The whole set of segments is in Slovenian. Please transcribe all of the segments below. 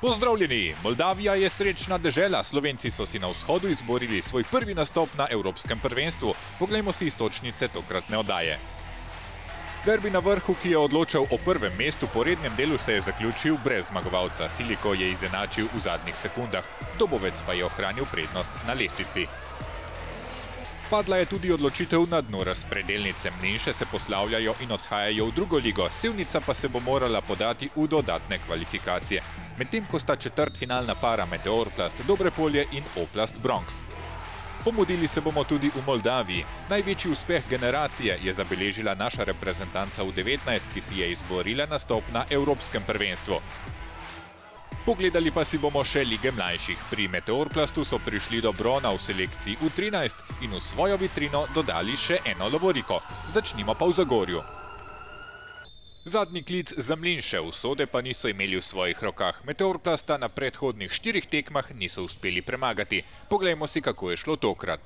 Pozdravljeni! Moldavija je srečna dežela. Slovenci so si na vzhodu izborili svoj prvi nastop na Evropskem prvenstvu. Poglejmo si iztočnice tokratne oddaje. Derbi na vrhu, ki je odločal o prvem mestu po rednem delu, se je zaključil brez zmagovalca. Siliko je izenačil v zadnjih sekundah, Dobovec pa je ohranil prednost na lestvici. Padla je tudi odločitev na dnu razpredelnice. Mlinše se poslavljajo in odhajajo v drugo ligo, Sevnica pa se bo morala podati v dodatne kvalifikacije. Medtem ko sta četrtfinalna para Meteorplast Dobrepolje in Oplast Bronx. Pomudili se bomo tudi v Moldaviji. Največji uspeh generacije je zabeležila naša reprezentanca U19, ki si je izborila nastop na Evropskem prvenstvu. Pogledali pa si bomo še lige mlajših. Pri Meteorplastu so prišli do brona v selekciji U13 in v svojo vitrino dodali še eno lovoriko. Začnimo pa v Zagorju. Zadnji klic za Mlinše, usode pa niso imeli v svojih rokah. Meteorplasta na predhodnih 4 tekmah niso uspeli premagati. Poglejmo si, kako je šlo tokrat.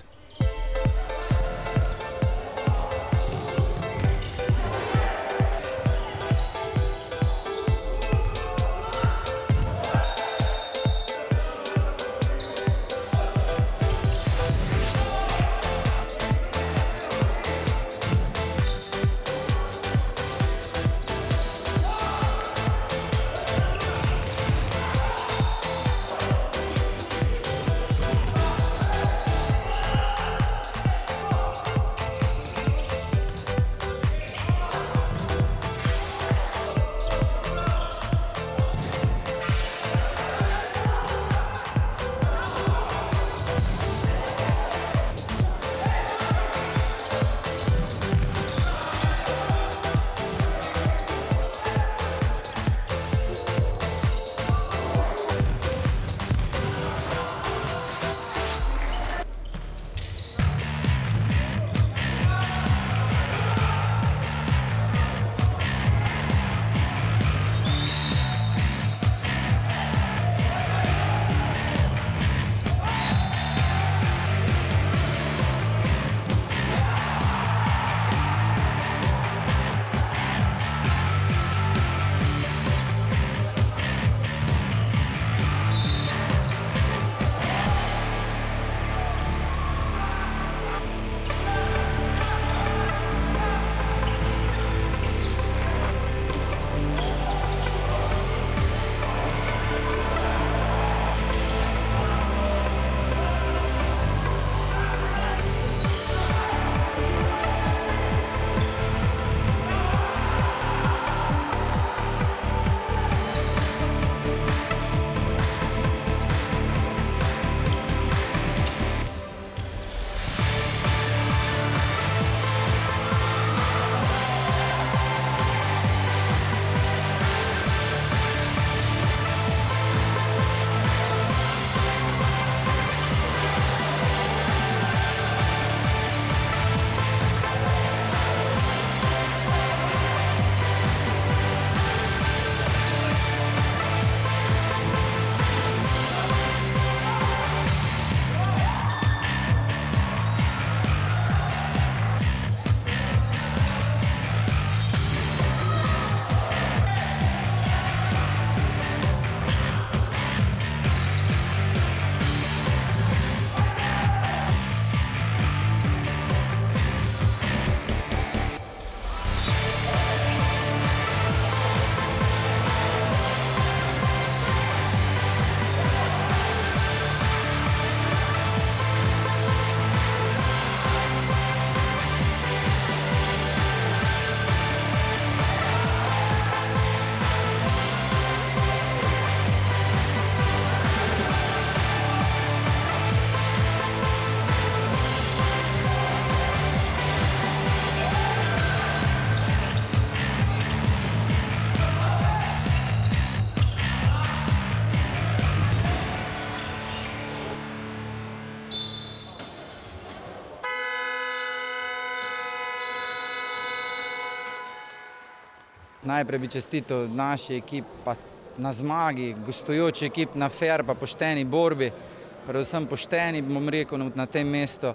Najprej bi čestital naši ekipi na zmagi, gostujoči ekip na fair pa pošteni borbi, predvsem pošteni, bom rekel, na tem mestu.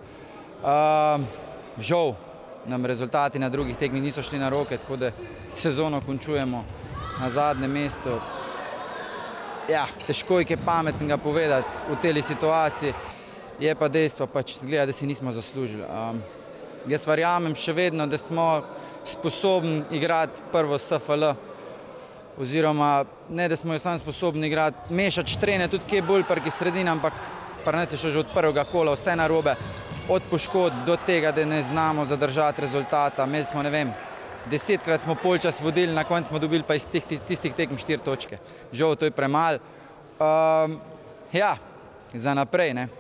Žal nam rezultati na drugih tekmih niso šli na roke, tako da sezono končujemo na zadnjem mestu. ja, težko je kaj pametnega povedati v tej situaciji, je pa dejstvo, pač izgleda, da si nismo zaslužili. Jaz verjamem še vedno, da smo sposobni igrati prvo SFL, oziroma ne, da smo jo sam sposobni igrati, mešati štrene tudi kje bolj prki sredine, ampak pri nas je šlo že od prvega kola vse narobe, od poškodb do tega, da ne znamo zadržati rezultata. Imeli smo, ne vem, 10-krat smo polčas vodili, na koncu smo dobili pa iz tistih tekem 4 točke. Žal, to je premalo. Ja, za naprej, ne.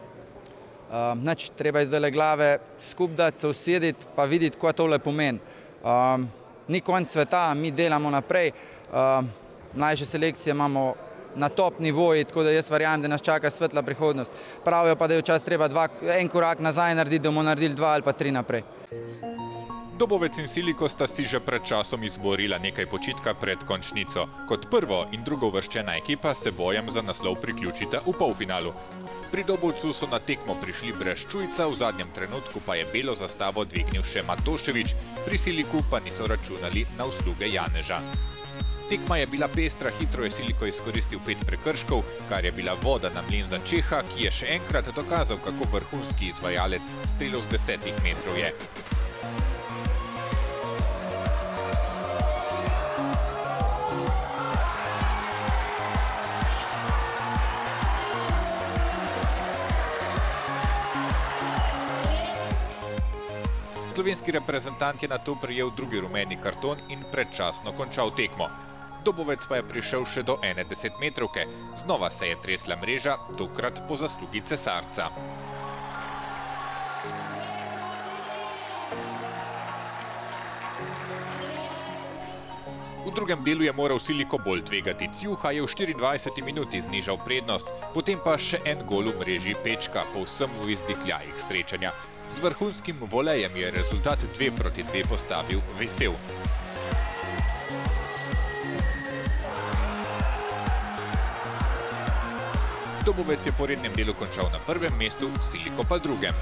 Treba je zdaj glave skupaj dati, se usediti pa videti, kaj tole pomeni. Ni konc sveta, mi delamo naprej. Mlajše selekcije imamo na top nivoji, tako da jaz verjamem, da nas čaka svetla prihodnost. Pravijo pa, da je včasih treba en korak nazaj narediti, da bomo naredili 2 ali pa 3 naprej. Dobovec in Siliko sta si že pred časom izborila nekaj počitka pred končnico. Kot prvo in drugovrščena ekipa se bojem za naslov priključita v polfinalu. Pri Dobovcu so na tekmo prišli brez Čujca, v zadnjem trenutku pa je belo zastavo dvignil še Matošević, pri Siliku pa niso računali na usluge Janeža. Tekma je bila pestra, hitro je Siliko izkoristil 5 prekrškov, kar je bila voda na mlin za Čeha, ki je še enkrat dokazal, kako vrhunski izvajalec strelov z 10 metrov je. Slovenski reprezentant je nato prejel drugi rumeni karton in predčasno končal tekmo. Dobovec pa je prišel še do ene 10-metrovke. Znova se je tresla mreža, tokrat po zaslugi cesarca. V drugem delu je moral Siliko bolj tvegati. Cjuha je v 24 minuti znižal prednost, potem pa še en gol v mreži Pečka, povsem v izdihljajih srečanja. Z vrhunskim volejem je rezultat 2-2 postavil Vesel. Dobovec je po rednem delu končal na prvem mestu, Siliko pa drugem.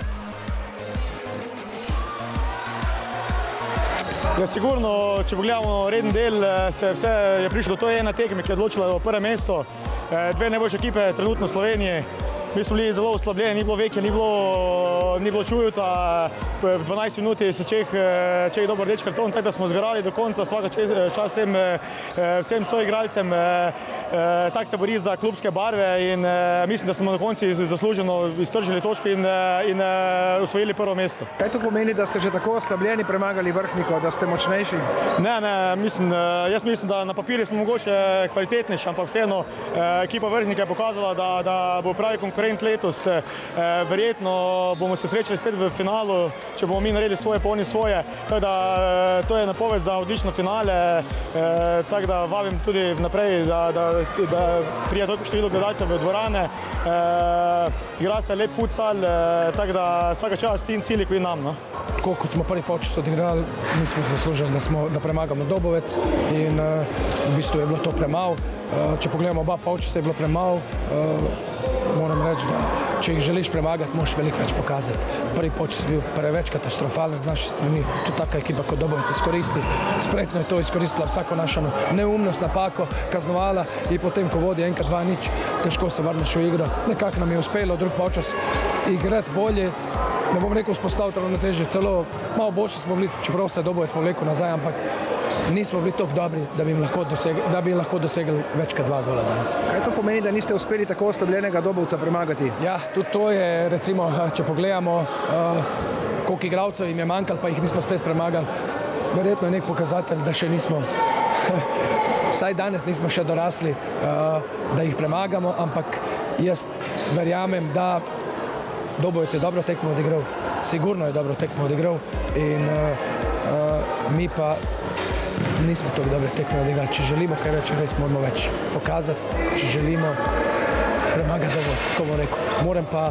Ja, sigurno, če pogledamo reden del, je prišlo do to ena tekme, ki je odločila o prvem mestu. 2 najboljše ekipe trenutno v Sloveniji. Mi smo bili zelo oslabljeni, ni bilo Veke, ni bilo Čujuta. V 12 minuti se Čeh dobil rdeč karton, tako da smo zgarali do konca, vsaka čas vsem soigralcem. Tak se bori za klubske barve in mislim, da smo na konci zasluženo iztržili točko in osvojili prvo mesto. Kaj to pomeni, da ste že tako oslabljeni premagali Vrhnikov, da ste močnejši? Ne, jaz mislim, da na papirju smo mogoče kvalitetnejši, ampak vseeno ekipa Vrhnika je pokazala, da bo pravi konkurent letos. Verjetno bomo se srečali spet v finalu, če bomo mi naredili svoje, pa oni svoje. Tako da to je napoved za odlično finale, tako da vabim tudi vnaprej, da prija toliko število gledalcev v dvorane. Igra se lep futsal, tako da vsaka čast in Siliku in nam. Tako kot smo prvi polčas odigrali, mi smo zaslužili, da premagamo Dobovec in v bistvu je bilo to premalo. Če pogledamo oba polčasa, je bilo premalo. Moram reči, da če jih želiš premagati, moraš veliko več pokazati. Prvi polčas je bil preveč katastrofalen z naše strani. Tudi taka ekipa kot Dobovec izkoristi. Spretno je to izkoristila vsako našo neumnost, napako, kaznovala in potem, ko vodi enkrat 2-0, težko se vrneš v igro. Nekako nam je uspelo drug polčas igrati bolje. Ne bom rekel vzpostaviti ravnotežje, celo malo boljši smo bili, čeprav se Dobovec povlekel nazaj, ampak nismo bili toliko dobri, da bi lahko dosegli več kot 2 gola danes. Kaj to pomeni, da niste uspeli tako oslabljenega Dobovca premagati? Ja, tudi to je, recimo, če pogledamo, koliko igralcev jim je manjkalo, pa jih nismo spet premagali. Verjetno je nek pokazatelj, da še nismo, vsaj danes nismo še dorasli, da jih premagamo, ampak jaz verjamem, da Dobovec je dobro tekmo odigral, sigurno je dobro tekmo odigral in mi pa nismo tako dobre tekme odigrali. Če želimo kaj več, res moramo več pokazati, če želimo premagati Dobovec, tako bom rekel. Moram pa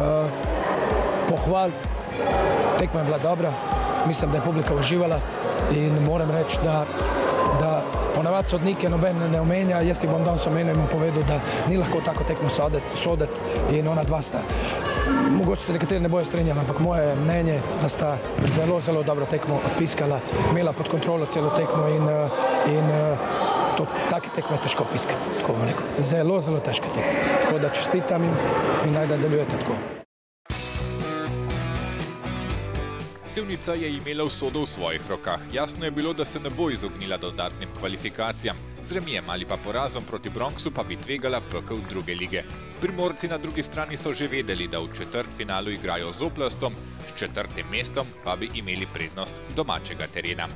pohvaliti, tekma je bila dobra, mislim, da je publika uživala in moram reči, da ponavadi sodnike noben ne omenja, jaz ti bom danes omenil in mu povedal, da ni lahko tako tekmo soditi in ona dva sta. Mogoče se nekateri ne bojo strinjali, ampak moje mnenje, da sta zelo, zelo dobro tekmo odpiskala, imela pod kontrolo celo tekmo in take tekme je težko piskati, tako bom rekel. Zelo, zelo težke tekme. Tako da čestitam in naj nadaljujete tako. Sevnica je imela usodo v svojih rokah. Jasno je bilo, da se ne bo izognila dodatnim kvalifikacijam. Z remijem ali pa porazom proti Bronxu pa bi tvegala pekel druge lige. Primorci na drugi strani so že vedeli, da v četrtfinalu igrajo z Oplastom, s četrtim mestom pa bi imeli prednost domačega terena.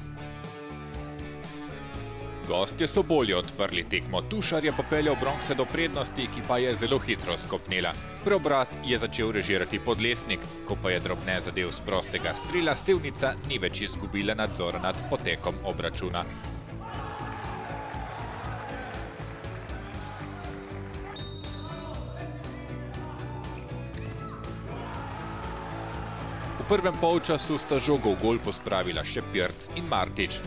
Gostje so bolje odprli tekmo. Tušar je popeljal Bronxe do prednosti, ki pa je zelo hitro skopnela. Preobrat je začel režirati Podlesnik, ko pa je Drobne zadev z prostega strela, Sevnica ni več izgubila nadzora nad potekom obračuna. V prvem polčasu sta žogo v gol pospravila še Pirc in Martič.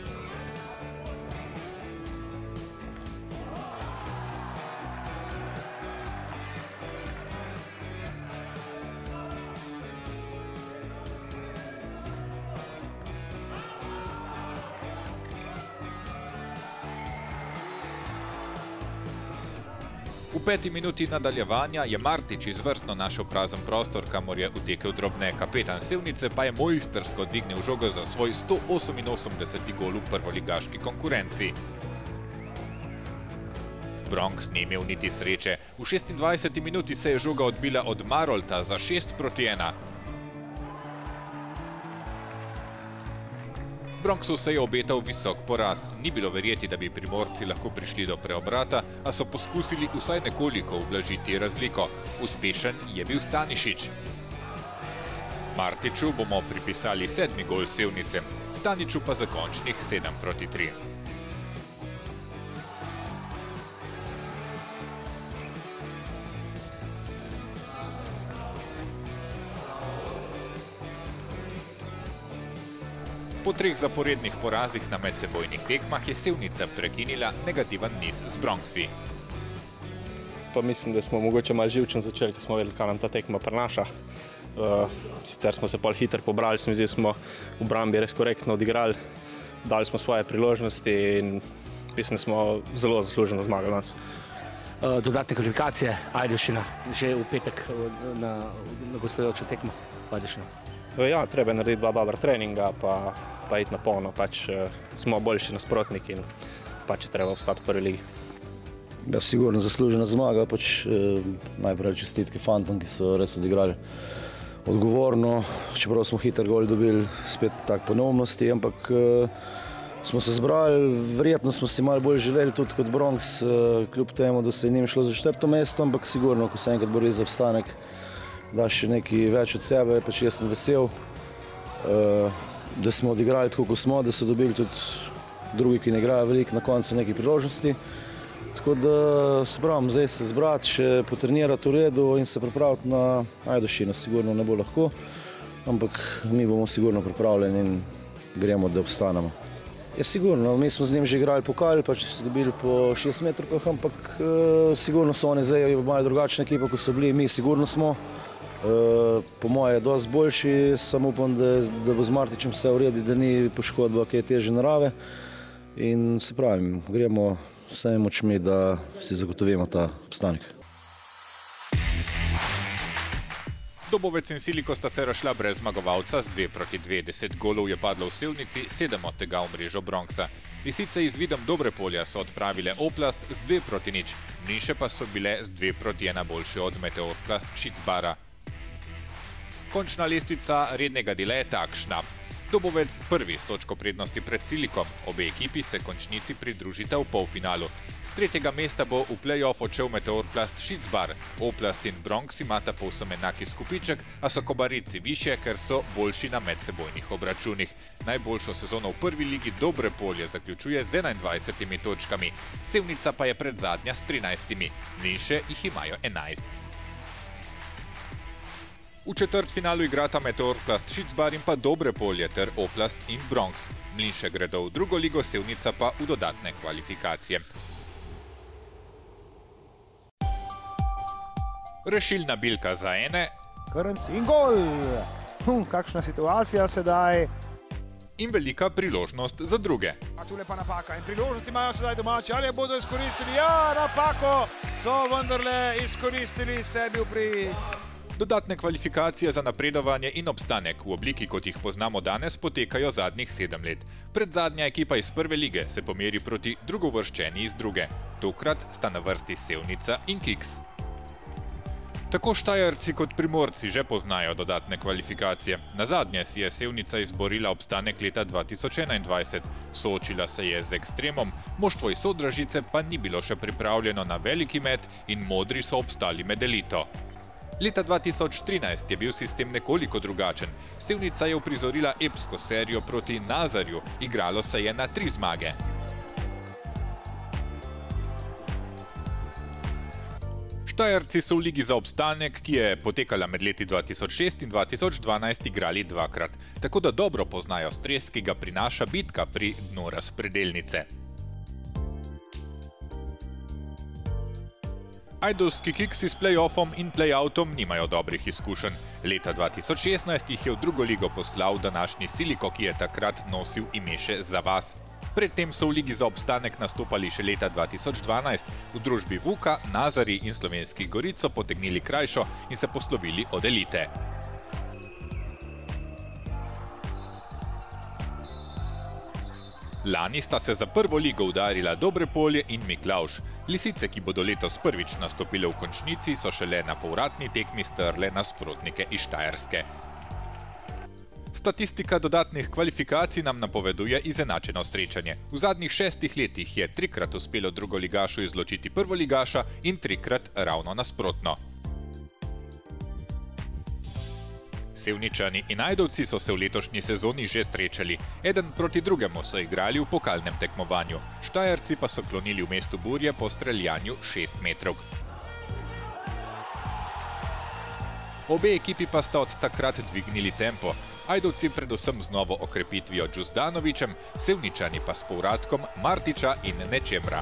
V 5. minuti nadaljevanja je Martič izvrstno našel prazen prostor, kamor je utekel Drobne. Kapetan Sevnice pa je mojstrsko dvignil žogo za svoj 188. gol v prvoligaški konkurenci. Bronx ni imel niti sreče. V 26. minuti se je žoga odbila od Marolta za 6-1. Bronxu se je obetal visok poraz. Ni bilo verjeti, da bi Primorci lahko prišli do preobrata, a so poskusili vsaj nekoliko ublažiti razliko. Uspešen je bil Stanišić. Martiču bomo pripisali 7. gol Sevnice, Staniču pa za končnih 7-3. Po 3 zaporednih porazih na medsebojnih tekmah je Sevnica prekinila negativen niz z Bronxi. Pa mislim, da smo mogoče malo živčen začeli, ker smo vedeli, kaj nam ta tekma prinaša. Sicer smo se pol hitro pobrali, se mi zdi, smo v obrambi res korektno odigrali, dali smo svoje priložnosti in mislim, da smo zelo zasluženo zmagali danes. Dodatne kvalifikacije, Ajdovščina, že v petek na gostujočo tekmo Ajdovščina. Ja, treba je narediti 2 dobra treninga, pa iti na polno, pač smo boljši nasprotniki in pač je treba obstati v prvi ligi. Ja, sigurno zaslužena zmaga, pač najprej čestitke fantom, ki so res odigrali odgovorno, čeprav smo hitro gol dobili, spet tak ponovnosti, ampak smo se zbrali, verjetno smo si malo bolj želeli tudi kot Bronx, kljub temu, da se je njim šlo za 4. mesto, ampak sigurno, ko se enkrat bori za obstanek, da še nekaj več od sebe, pač jaz sem vesel, da smo odigrali tako, kot smo, da so dobili tudi drugi, ki ne igrajo veliko, na koncu nekaj priložnosti. Tako da se pravim, zdaj se zbrati, še potrenirati v redu in se pripraviti na Ajdovščino. Sigurno ne bo lahko, ampak mi bomo sigurno pripravljeni in gremo, da obstanemo. Ja, sigurno, mi smo z njim že igrali pokal, pač so dobili po 6 metrkah, ampak sigurno so oni zdaj malo drugačna ekipa, kot so bili, mi sigurno smo. Po moje je dosti boljši, samo upam, da bo z Martičem vse v redu, da ni poškodba, ki je težje narave. In se pravim, gremo vsemi močmi, da si zagotovimo ta obstanek. Dobovec in Siliko sta se razšla brez zmagovalca z 2-2. 10 golov je padlo v Sevnici, 7 od tega v mrežo Bronxa. Lisice iz vidom dobre polja so odpravile Oplast z 2-0, Mniše pa so bile z 2-1 boljše od Meteorplast Šicbara. Končna lestvica rednega dela je takšna. Dobovec prvi s točko prednosti pred Silikom. Obe ekipi se končnici pridružita v polfinalu. Z 3. mesta bo v play-off odšel Meteorplast Šicbar. Oplast in Bronx imata povsem enaki skupiček, a so Kobarici višje, ker so boljši na medsebojnih obračunih. Najboljšo sezono v prvi ligi Dobre polje zaključuje z 21 točkami. Sevnica pa je predzadnja s 13. Mniše jih imajo 11. V četrtfinalu igrata Meteorplast Šicbar in pa Dobre polje ter Oplast in Bronx. Mlinše gredo v drugo ligo, Sevnica pa v dodatne kvalifikacije. Rešilna bilka za ene. Krnc in gol! Kakšna situacija sedaj. In velika priložnost za druge. A tule pa napaka in priložnosti imajo sedaj domači, ali bodo izkoristili? Ja, napako so vendarle izkoristili, sebi v prid. Dodatne kvalifikacije za napredovanje in obstanek v obliki, kot jih poznamo danes, potekajo zadnjih 7 let. Predzadnja ekipa iz prve lige se pomeri proti drugovrščeni iz druge. Tokrat sta na vrsti Sevnica in Kiks. Tako Štajerci kot Primorci že poznajo dodatne kvalifikacije. Nazadnje si je Sevnica izborila obstanek leta 2021. Soočila se je z Ekstremom, moštvo iz Sodražice pa ni bilo še pripravljeno na veliki met in modri so obstali med elito. Leta 2013 je bil sistem nekoliko drugačen. Sevnica je uprizorila epsko serijo proti Nazarju, igralo se je na 3 zmage. Štajerci so v ligi za obstanek, ki je potekala med leti 2006 in 2012, igrali 2-krat, tako da dobro poznajo stres, ki ga prinaša bitka pri dnu razpredelnice. Ajdovski Kiksi s play-offom in play-outom nimajo dobrih izkušenj. Leta 2016 jih je v drugo ligo poslal današnji Siliko, ki je takrat nosil ime še Za vas. Predtem so v ligi za obstanek nastopali še leta 2012, v družbi Vuka, Nazari in Slovenskih Goric so potegnili krajšo in se poslovili od elite. Lani sta se za prvo ligo udarila Dobrepolje in Miklavž. Lisice, ki bodo letos prvič nastopile v končnici, so šele na povratni tekmi strle nasprotnike iz Štajerske. Statistika dodatnih kvalifikacij nam napoveduje izenačeno srečanje. V zadnjih 6 letih je 3-krat uspelo drugoligašu izločiti prvoligaša in 3-krat ravno nasprotno. Sevničani in Ajdovci so se v letošnji sezoni že srečali. Eden proti drugemu so igrali v pokalnem tekmovanju. Štajerci pa so klonili v mestu Burje po streljanju 6 metrov. Obe ekipi pa sta od takrat dvignili tempo. Ajdovci predvsem z novo okrepitvijo Džuzdanovićem, Sevničani pa s povratkom Martiča in Nečemra.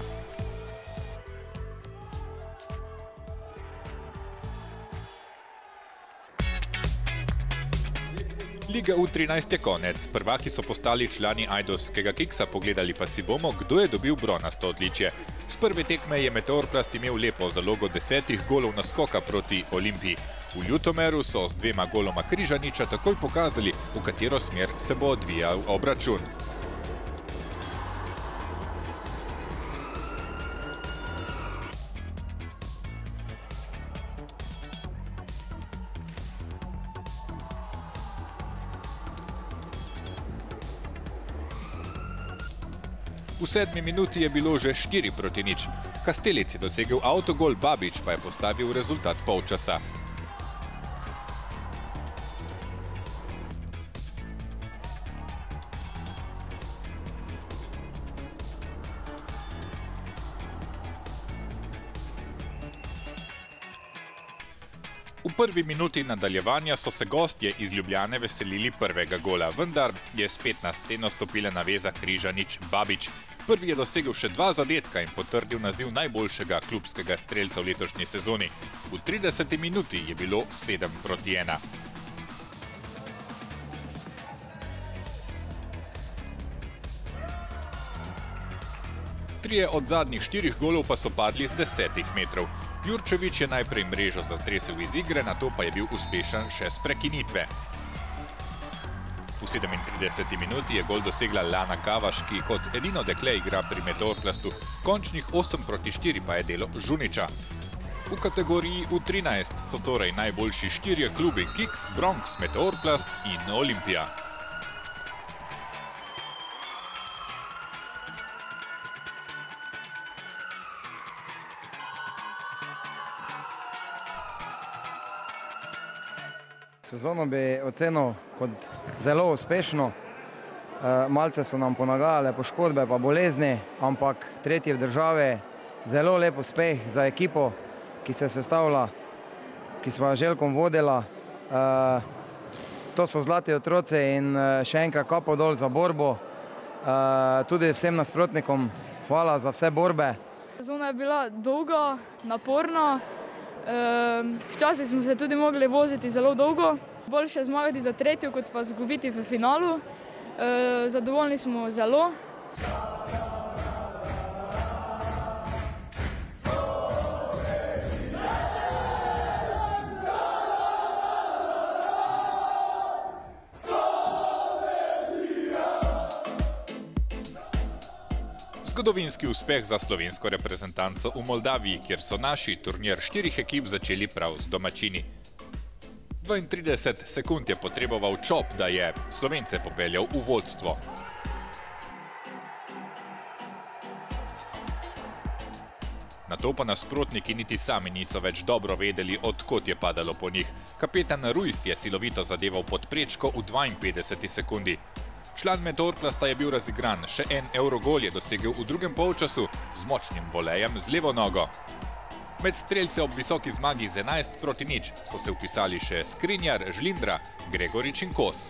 Liga U13 je konec. Prvaki so postali člani ajdovskega Kiksa, pogledali pa si bomo, kdo je dobil bronasto odličje. Z prve tekme je Meteorplast imel lepo zalogo 10 golov naskoka proti Olimpiji. V Ljutomeru so z 2 goloma Križaniča takoj pokazali, v katero smer se bo odvijal obračun. V 7. minuti je bilo že 4-0. Kastelic je dosegel avtogol, Babič pa je postavil rezultat polčasa. V prvi minuti nadaljevanja so se gostje iz Ljubljane veselili prvega gola, vendar je spet na sceno stopila naveza Križanič-Babič. Prvi je dosegel še 2 zadetka in potrdil naziv najboljšega klubskega strelca v letošnji sezoni. V 30. minuti je bilo 7-1. Trije od zadnjih 4 golov pa so padli z 10 metrov. Jurčević je najprej mrežo zatresel iz igre, nato pa je bil uspešen še s prekinitve. V 37. minuti je gol dosegla Lana Kavaš, ki kot edino dekle igra pri Meteorplastu. Končnih 8-4 pa je delo Žuniča. V kategoriji U13 so torej najboljši 4 klubi Kiks, Bronx, Meteorplast in Olimpija. Sezono bi ocenil kot zelo uspešno. Malce so nam ponagajale poškodbe pa bolezni, ampak tretji v državi, zelo lep uspeh za ekipo, ki se sestavlja, ki sva Željkom vodila. To so zlati otroci in še enkrat kapo dol za borbo. Tudi vsem nasprotnikom hvala za vse borbe. Sezona je bila dolga, naporna. Včasih smo se tudi mogli voziti zelo dolgo. Boljše zmagati za tretjo, kot pa izgubiti v finalu. Zadovoljni smo zelo. Zgodovinski uspeh za slovensko reprezentanco v Moldaviji, kjer so naši turnir 4 ekip začeli prav z domačini. 32 sekund je potreboval Čop, da je Slovence popeljal v vodstvo. Nato pa nasprotniki niti sami niso več dobro vedeli, od kod je padalo po njih. Kapetan Ruiz je silovito zadeval pod prečko v 52 sekundi. Član Medorklasta je bil razigran, še en Eurogol je dosegel v drugem polčasu z močnim volejem z levo nogo. Med strelce ob visoki zmagi z 11-0 so se vpisali še Skrinjar, Žlindra, Gregorič in Kos.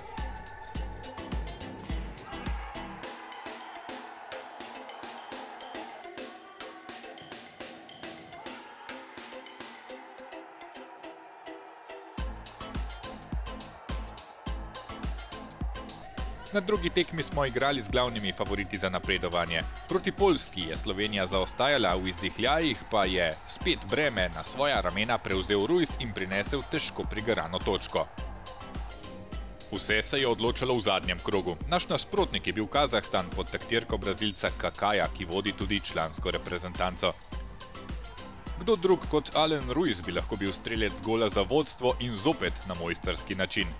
Na drugi tekmi smo igrali z glavnimi favoriti za napredovanje. Proti Poljski je Slovenija zaostajala, v izdihljajih pa je spet breme na svoja ramena prevzel Ruiz in prinesel težko prigarano točko. Vse se je odločalo v zadnjem krogu. Naš nasprotnik je bil Kazahstan pod taktirko Brazilca Kakaja, ki vodi tudi člansko reprezentanco. Kdo drug kot Alen Ruiz bi lahko bil strelec gola za vodstvo in zopet na mojstrski način.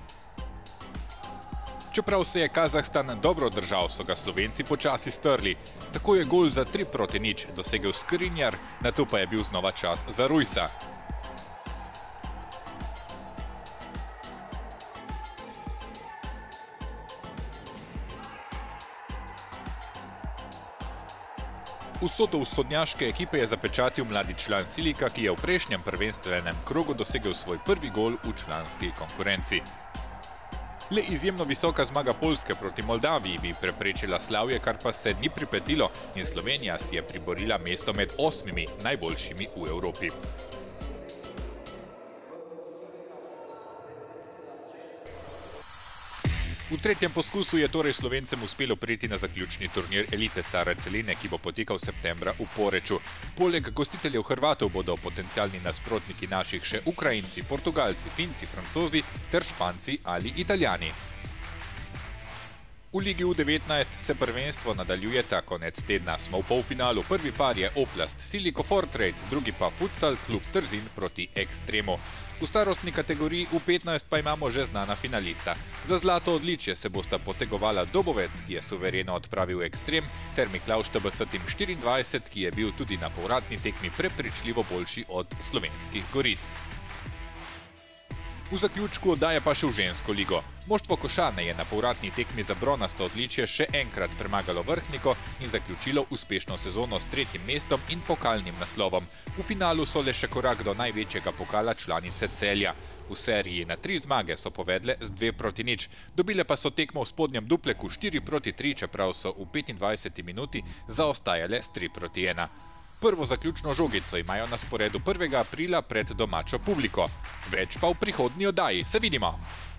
Čeprav se je Kazahstan dobro držal, so ga Slovenci počasi strli. Tako je gol za 3-0 dosegel Skrinjar, nato pa je bil znova čas za Ruisa. Usodo vzhodnjaške ekipe je zapečatil mladi član Silika, ki je v prejšnjem prvenstvenem krogu dosegel svoj prvi gol v članski konkurenci. Le izjemno visoka zmaga Poljske proti Moldaviji bi preprečila slavje, kar pa se ni pripetilo in Slovenija si je priborila mesto med 8 najboljšimi v Evropi. V tretjem poskusu je torej Slovencem uspelo priti na zaključni turnir elite stare celine, ki bo potekal septembra v Poreču. Poleg gostiteljev Hrvatov bodo potencialni nasprotniki naših še Ukrajinci, Portugalci, Finci, Francozi ter Španci ali Italijani. V Ligi U19 se prvenstvo nadaljuje ta konec tedna. Smo v polfinalu, prvi par je Oplast Siliko Fortrade, drugi pa futsal klub Trzin proti Ekstremu. V starostni kategoriji U15 pa imamo že znana finalista. Za zlato odličje se bosta potegovala Dobovec, ki je suvereno odpravil Ekstrem, ter Miklavž TBS Tim 24, ki je bil tudi na povratni tekmi prepričljivo boljši od slovenskih Goric. V zaključku oddaje pa še v žensko ligo. Moštvo Košane je na povratni tekmi za bronasto odličje še enkrat premagalo Vrhniko in zaključilo uspešno sezono s 3. mestom in pokalnim naslovom. V finalu so le še korak do največjega pokala članice Celja. V seriji na 3 zmage so povedle z 2-0. Dobile pa so tekmo v spodnjem dupleku 4-3, čeprav so v 25. minuti zaostajale s 3-1. Prvo zaključno žogico imajo na sporedu 1. aprila pred domačo publiko. Več pa v prihodnji oddaji. Se vidimo!